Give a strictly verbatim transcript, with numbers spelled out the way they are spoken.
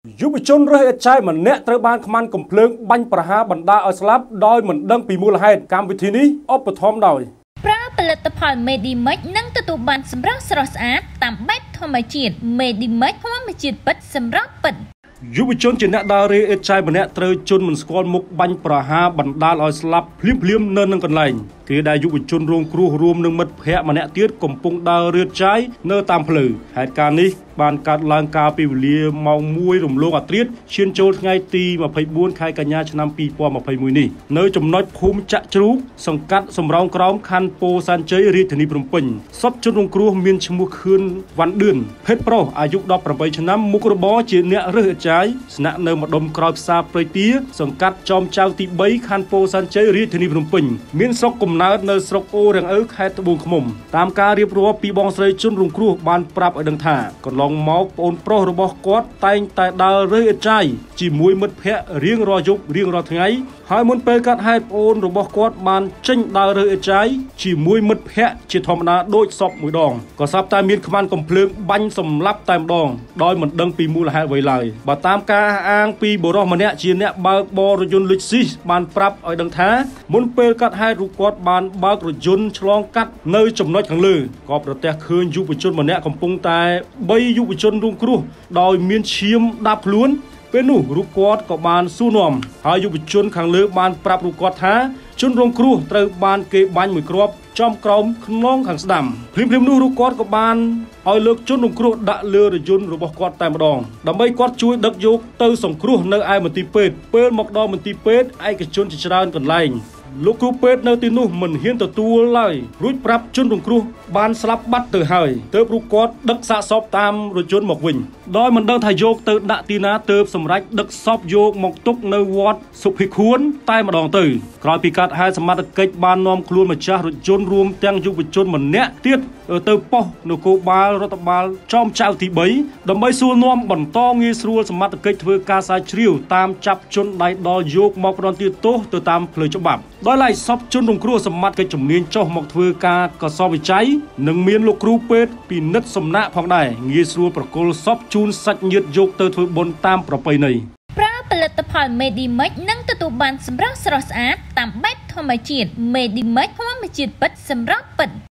យុវជនរើសអេតឆៃម្នាក់ត្រូវបានខ្មាន់កំភ្លើងបាញ់ប្រហារបណ្ដាឲ្យស្លាប់ដោយមិនដឹងពីមូលហេតុកម្មវិធីនេះឧបត្ថម្ភដោយប្រើផលិតផល Medimax និងទទួលបានសម្រស់ស្រស់ស្អាតតាមបែបធម្មជាតិ Medimax ធម្មជាតិពិតសម្រាប់ពិតយុវជនជាអ្នកដើររេអេតឆៃម្នាក់ត្រូវជន់មិនស្គាល់មុខបាញ់ប្រហារបណ្ដាលឲ្យស្លាប់ភ្លាមភ្លាមនៅនឹងកន្លែងគេដែលយុវជនរងគ្រោះរួមនឹងមិត្តភ័ក្តិម្នាក់ទៀតកំពុងដើររេតឆៃនៅតាមផ្លូវហេតុការណ៍នេះបានកើតឡើងកាលពីវេលាម៉ោងមួយរំលងអាធ្រាត្រឈានចូលថ្ងៃទីម្ភៃបួនខែកញ្ញាឆ្នាំពីរពាន់ម្ភៃមួយនេះនៅចំណុចភូមិចាក់ជ្រូកសង្កាត់សំរោងក្រោមខណ្ឌពោធិ៍សែនជ័យរាជធានីភ្នំពេញសពជនរងគ្រោះមានឈ្មោះខឿនវ៉ាន់ឌឿនភេទប្រុសអាយុដប់ប្រាំបីឆ្នាំមុខរបរជាអ្នករើសអេតឆៃស្នាក់នៅម្ដុំក្រោយផ្សារព្រៃទាសង្កាត់ចោមចៅទីបីខណ្ឌពោធិ៍សែនជ័យរាជធានីភ្នំពេញមានស្រុកកំណើតនៅស្រុកអូរាំងអើខេត្តត្បូងឃ្មុំតាមការរៀបរាប់ពីបងស្រីជនរងគ្រោះបានប្រាប់ឲ្យដឹងថាកន្លងមកប្អូនប្រុសរបស់គាត់តែងតែដើររើសអេតឆៃជាមួយមិត្តភ័ក្តិរៀងរាល់យប់រៀងរាល់ថ្ងៃហើយមុនពេលកាត់ហេតុប្អូនរបស់គាត់បានចេញដើររើសអេតឆៃជាមួយមិត្តភ័ក្តិជាធម្មតាដូចសពមួយដងក៏ស្រាប់តែមានខ្មាន់កំភ្លើងបាញ់សម្លាប់តែម្ដងដោយមិនដឹងពីមូលហេតុអ្វីឡើយបើតាមការអាងពីបុរសម្នាក់ជាអ្នកបើកបរយន្តលុចស៊ីសបានប្រាប់ឲ្យដឹងថាមុនពេលកាត់ហេតុរូបគាត់បានបើករយន្តឆ្លងកាត់នៅចំណុចខាងលើក៏ប្រទះឃើញយុវជនម្នាក់កំពុងតែបីយុវជនរងគ្រោះដោយមានឈាមដាប់ខ្លួនពេលនោះរូបគាត់ក៏បានសួរនាំហើយយុវជនខាងលើបានប្រាប់រូបគាត់ថាជនរងគ្រោះត្រូវបានគេបាញ់មួយគ្រាប់ចំក្រោមខ្នងខាងស្ដាំភ្លាមៗនោះរូបគាត់ក៏បានឲ្យលើកជនរងគ្រោះដាក់លើរយន្តរបស់គាត់តែម្ដងដើម្បីគាត់ជួយដឹកយកទៅសង្គ្រោះនៅឯមន្ទីរពេទ្យពេលមកដល់មន្ទីរពេទ្យឯកជនជាច្រើនកន្លែងលោកគ្រូពេទ្យនៅទីនោះមិនហ៊ានទទួលឡើយរួចប្រាប់ជនរងគ្រោះបានស្លាប់បាត់ទៅហើយទើបរូបគាត់ដឹកសាកសពតាមរយន្តមកវិញដោយមិនដឹងថាយកទៅដាក់ទីណាទើបសម្រេចដឹកសពយកមកទុកនៅវត្តសុភិខួនតែម្ដងទៅក្រោយពីកាត់ហេតុសមត្ថកិច្ចបាននាំខ្លួនម្ចាស់រថយន្តរួមទាំងយុវជនម្នាក់ទៀតទៅប៉ុស្តិ៍នគរបាលរដ្ឋបាលចោមចៅទីបីដើម្បីសួរនាំបន្តងាយស្រួលសមត្ថកិច្ចធ្វើការស្រាវជ្រាវតាមចាប់ជនដៃដល់យកមកផ្ដន្ទាទោសទៅតាមផ្លូវច្បាប់ដោយឡែកសពជនរងគ្រោះសមត្ថកិច្ចជំនាញចុះមកធ្វើការកសោវិច័យនិងមានលោកគ្រូពេទ្យពិនិត្យសំណាក់ផងដែរងាយស្រួលប្រគល់សពជូនសាច់ញាតិយកទៅធ្វើបុណ្យតាមប្រពៃណីប្រើផលិតផល Medimax និងទទួលបានសម្រស់ស្រស់ស្អាតតាមបែបធម្មជាតិ Medimax ធម្មជាតិពិតសម្រាប់ពិត